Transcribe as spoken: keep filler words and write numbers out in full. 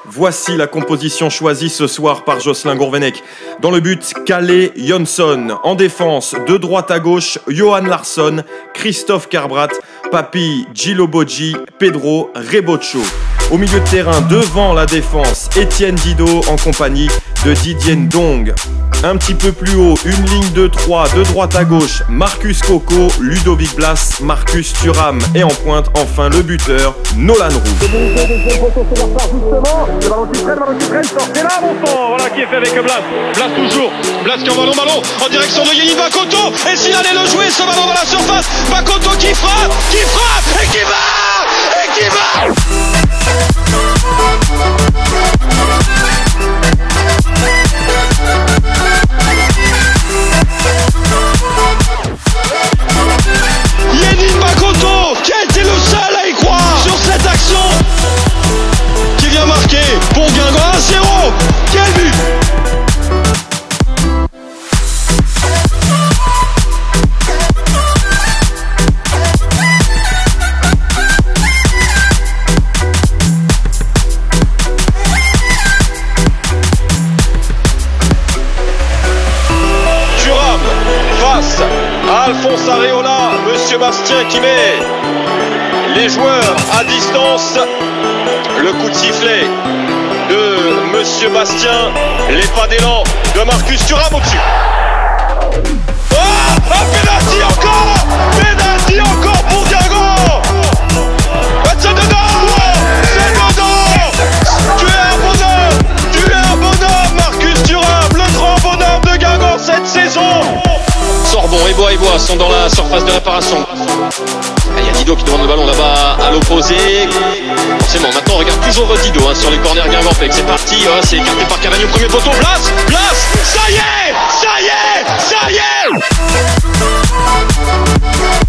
Voici la composition choisie ce soir par Jocelyn Gourvenec. Dans le but, Kalle Jonsson. En défense, de droite à gauche, Johan Larsson, Christophe Carbrat, Papi Djilobodji, Pedro Rebocho. Au milieu de terrain, devant la défense, Étienne Didot en compagnie de Didier Ndong. Un petit peu plus haut, une ligne de trois, de droite à gauche, Marcus Coco, Ludovic Blas, Marcus Thuram. Et en pointe, enfin le buteur, Nolan Roux. Voilà qui est fait avec Blas. Blas toujours. Blas qui envoie le ballon en direction de Yenny Bakoto. Et s'il allait le jouer, ce ballon dans la surface. Bakoto qui frappe, qui frappe et qui va Et qui va Yenny Bakoto qui a été le seul à y croire sur cette action qui vient marquer pour Guingamp un zéro. Quel but! Thuram face à Alphonse Areola, Monsieur Bastien qui met les joueurs à distance. Le coup de sifflet de Monsieur Bastien, les pas d'élan de Marcus Thuram au-dessus. Oh, un pénalty encore, pénalty encore pour Guingamp. C'est dedans, c'est dedans. Tu es un bonhomme, tu es un bonhomme, Marcus Thuram, le grand bonhomme de Guingamp cette saison. Sorbon et Bois et Bois sont dans la surface de réparation. Il y a Didot qui demande le ballon là-bas à l'opposé. Forcément, maintenant on regarde toujours Didot hein, sur les corners guingampais. C'est parti, oh, c'est écarté par Cavani au premier poteau. Blas, Blas, ça y est, ça y est, ça y est.